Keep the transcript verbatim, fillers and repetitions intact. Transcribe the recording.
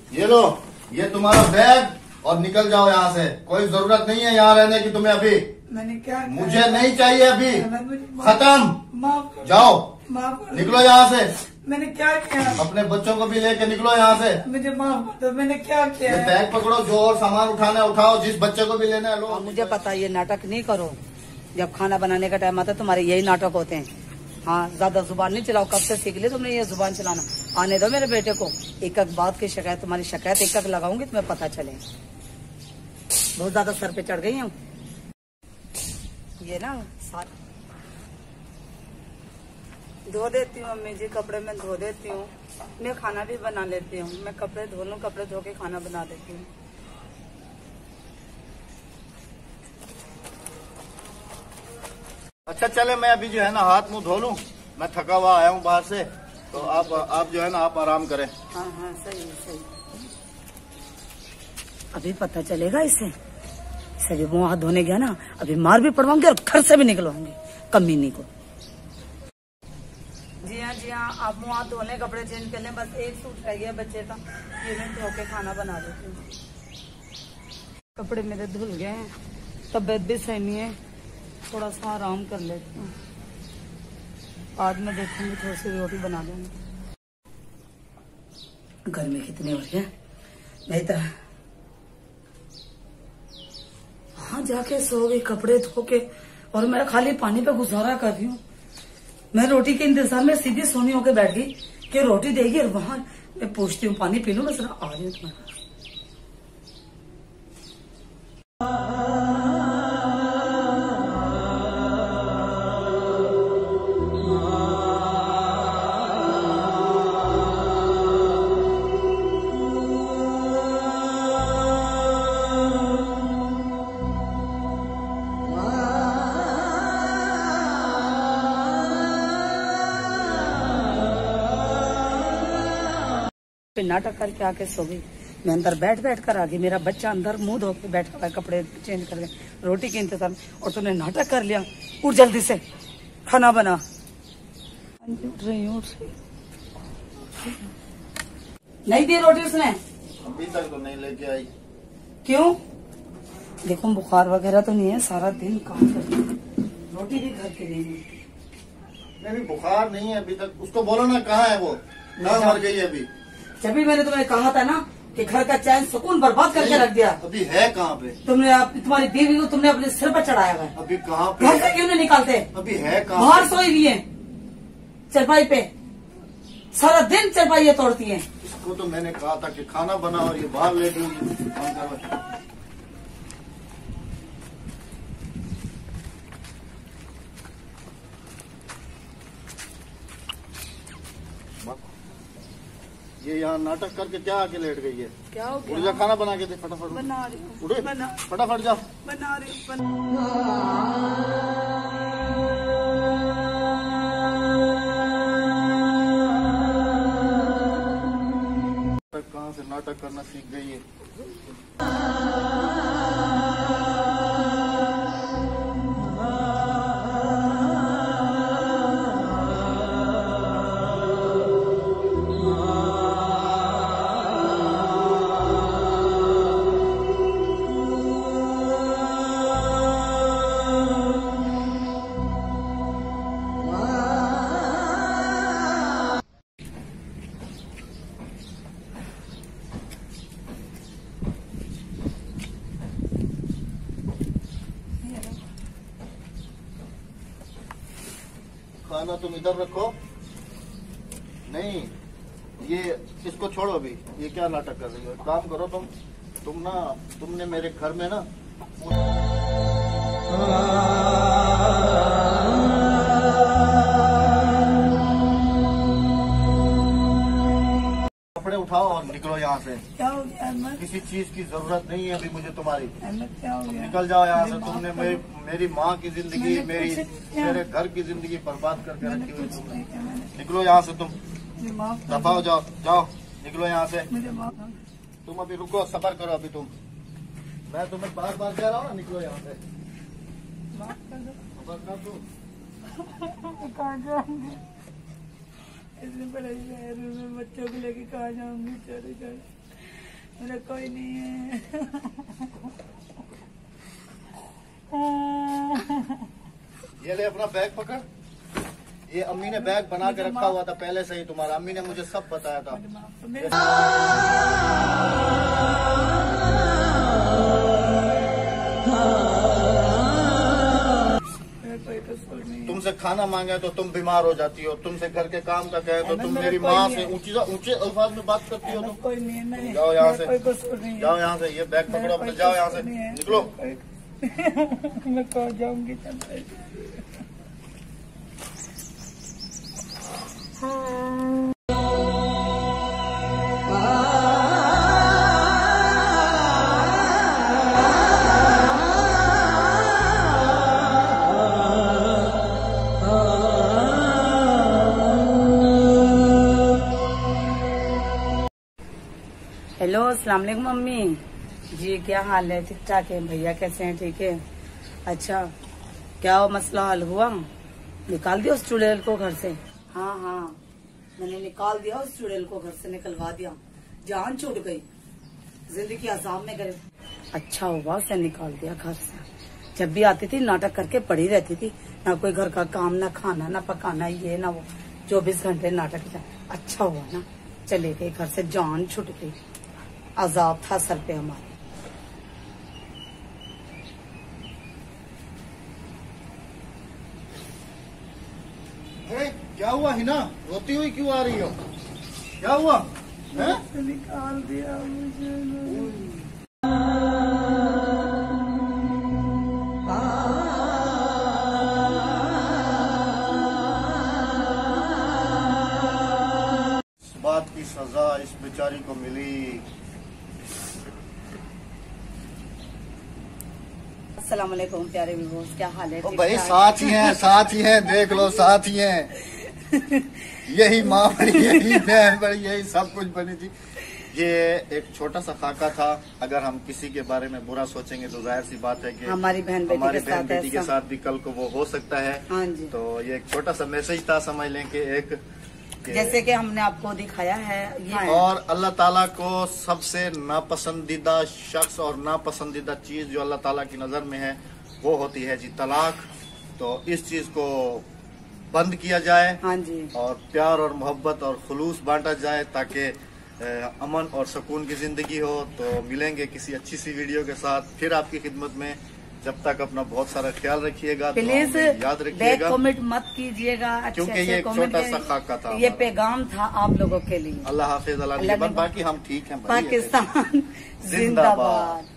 ये लो, ये तुम्हारा बैग और निकल जाओ यहाँ से। कोई जरूरत नहीं है यहाँ रहने की तुम्हें अभी। मैंने क्या किया? मुझे नहीं चाहिए अभी, खत्म। माफ कर, जाओ, माफ कर, निकलो यहाँ से। मैंने क्या किया? अपने बच्चों को भी लेके निकलो यहाँ से। मुझे माफ कर दो, मैंने क्या किया? ये बैग पकड़ो, जो और सामान उठाना है उठाओ, जिस बच्चे को भी लेना है लो। मुझे पता है ये नाटक नहीं करो। जब खाना बनाने का टाइम आता है तुम्हारे यही नाटक होते हैं। हाँ, ज्यादा जुबान नहीं चलाओ। कब से सीख लिया तुमने ये जुबान चलाना? आने दो मेरे बेटे को। एक एक बात की शिकायत, तुम्हारी शिकायत एक एक लगाऊंगी तुम्हें पता चले। बहुत ज्यादा सर पे चढ़ गई हूँ। ये ना सार धो देती हूँ अम्मी जी, कपड़े में धो देती हूँ। मैं खाना भी बना लेती हूँ। मैं कपड़े धो लूँ, कपड़े धो के खाना बना देती हूँ। अच्छा चले, मैं अभी जो है ना हाथ मुंह धो लूं। मैं थका हुआ आया हूँ बाहर से, तो आप आप जो है ना आप आराम करें। हाँ हाँ सही सही। अभी पता चलेगा इसे। इसे भी मुँह हाथ धोने गया ना, अभी मार भी पड़वाऊंगी और घर से भी निकलवाऊंगी कमीनी को। जी हाँ जी हाँ, आप मुँह हाथ धोने, कपड़े चेंज कर लें। बस एक सूट रह गया बच्चे का, ये मैं धो के खाना बना देती हूँ। कपड़े मेरे धुल गए हैं, तबीयत भी सही नहीं है, थोड़ा सा आराम कर लेती हूँ। बाद में देखूंगी, थोड़ी सी रोटी बना देंगे। गर्मी कितनी हो रही है, नहीं तो हाँ जाके सो गई कपड़े धो के, और मैं खाली पानी पे गुजारा कर रही हूँ। मैं रोटी के इंतजार में सीधी सोनी होके बैठ गई कि रोटी देगी, और वहां मैं पूछती हूँ पानी पी लूँ, बस आ रही हूँ तुम्हारे। नाटक करके आके सो गई। मैं अंदर बैठ बैठ कर आ गई, मेरा बच्चा अंदर मुंह धो के बैठा था, कपड़े चेंज कर गए रोटी के इंतजार में, और तूने नाटक कर लिया। उठ जल्दी से, खाना बना। उठ रही उठ रही नहीं दी रोटी उसने, अभी तक तो नहीं लेके आई। क्यों? देखो बुखार वगैरह तो नहीं है, सारा दिन काम कर रही है, रोटी भी घर के नहीं मिलती। नहीं बुखार नहीं है अभी तक। उसको बोलो ना, कहाँ है वो? कहाँ मर गई है अभी? जब भी मैंने तुम्हें कहा था ना कि घर का चैन सुकून बर्बाद करके रख दिया। अभी है कहाँ पे? तुमने तुम्हारी बीवी को तुमने अपने सिर पर चढ़ाया है। अभी कहाँ पे? घर से क्यों नहीं निकालते? अभी है कहाँ? बाहर सोई हुई है चरपाई पे, सारा दिन चरपाइयाँ तोड़ती हैं। इसको तो मैंने कहा था कि खाना बना, और ये बाहर लेट गई। ये यहाँ नाटक करके क्या आके लेट गई है? क्या हो गया? उठ जा, खाना बना के दे फटाफट। बना रही हूँ, उठे बना फटाफट जा। बना रही हूँ। कहाँ से नाटक करना सीख गई है? खाना तुम इधर रखो। नहीं, ये इसको छोड़ो अभी। ये क्या नाटक कर रही हो? काम करो तुम तुम ना तुमने मेरे घर में ना कपड़े उठाओ और निकलो यहाँ से। क्या हो गया अहमद? किसी चीज की जरूरत नहीं है अभी मुझे तुम्हारी। अहमद क्या हो गया? निकल जाओ यहाँ से। तुमने मेरी मेरी माँ की जिंदगी, मैंने मेरी कुछ किया? मेरे घर की जिंदगी बर्बाद करके मैंने रखी हुई कुछ तुमने। नहीं किया, मैंने निकलो यहाँ से तुम। मुझे माफ कर दफा हो जाओ, जाओ निकलो यहाँ से। दो, मुझे माफ कर तुम अभी रुको, सबर करो अभी तुम। मैं तुम्हें बार बार कह रहा हूँ ना, निकलो यहाँ से। दो, माफ कर दो। सबर कर तू। मैं कहाँ जाऊंगी? इतने बड़े शहर में बच्चों को लेके कहाँ जाऊंगी? चले जाए मेरा कोई नहीं है। ये ले अपना बैग पकड़। ये अम्मी ने बैग बना के रखा हुआ था पहले से ही तुम्हारा। अम्मी ने मुझे सब बताया था। मेरे कोई कसूर नहीं है। तुमसे खाना मांगे तो तुम बीमार हो जाती हो, तुमसे घर के काम का कहे तो मेरा तुम कोई मेरी नहीं माँ है। से ऊंची ऊंचे अल्फाज में बात करती हो तुम। कोई नहीं है, नहीं। जाओ यहाँ मेरा से। कोई कसूर नहीं है। जाओ यहाँ से। ये बैग पकड़ो मेरा अपने, कोई जाओ यहाँ से, कसूर नहीं है। निकलो। कोई- मैं कहाँ जाऊंगी चंद्र। हेलो, अस्सलाम वालेकुम मम्मी जी, क्या हाल है? ठीक ठाक है। भैया कैसे हैं? ठीक है। अच्छा, क्या वो मसला हल हुआ? निकाल दिया उस चुड़ैल को घर से? हाँ हाँ, मैंने निकाल दिया उस चुड़ैल को घर से, निकलवा दिया। जान छूट गई, जिंदगी आसाम में करे। अच्छा हुआ उसे निकाल दिया घर से। जब भी आती थी नाटक करके पड़ी रहती थी, ना कोई घर का काम, ना खाना, ना पकाना, ये ना वो, चौबीस घंटे नाटक किया। अच्छा हुआ ना चले गए घर से, जान छूट गई। अजाब था सर पे हमारे। अरे क्या हुआ हिना? रोती हुई क्यों आ रही हो? क्या हुआ है? निकाल दिया मुझे। इस बात की सजा इस बेचारी को मिली। अस्सलाम वालेकुम प्यारे व्यूअर्स, क्या हाल है? ओ ठीक भाई ठाक? साथ ही हैं, साथ ही हैं, देख लो साथ ही हैं। यही माँ बड़ी, यही बहन बड़ी, यही सब कुछ बनी थी। ये एक छोटा सा खाका था। अगर हम किसी के बारे में बुरा सोचेंगे तो जाहिर सी बात है कि हमारी बहन बेटी हमारी के बहन साथ बेटी के ऐसा। साथ भी कल को वो हो सकता है। हाँ जी। तो ये एक छोटा सा मैसेज था, समझ लें कि एक कि जैसे कि हमने आपको दिखाया है ये। और अल्लाह ताला को सबसे नापसंदीदा शख्स और नापसंदीदा चीज जो अल्लाह ताला की नजर में है वो होती है जी तलाक। तो इस चीज को बंद किया जाए हाँ जी। और प्यार और मोहब्बत और खुलूस बांटा जाए ताकि अमन और सुकून की जिंदगी हो। तो मिलेंगे किसी अच्छी सी वीडियो के साथ फिर आपकी खिदमत में। जब तक अपना बहुत सारा ख्याल रखिएगा, प्लीज याद बैक रखिएगा, कमेंट मत कीजिएगा। अच्छे क्योंकि अच्छे ये एक कमेंट छोटा सा करिए। खाका था ये हमारा। पैगाम था आप लोगों के लिए। अल्लाह हाफिज, अल्लाह अल्लाह निगहबान। निगहबान। बाकी हम ठीक हैं भाई। पाकिस्तान जिंदाबाद। जिंदाबाद।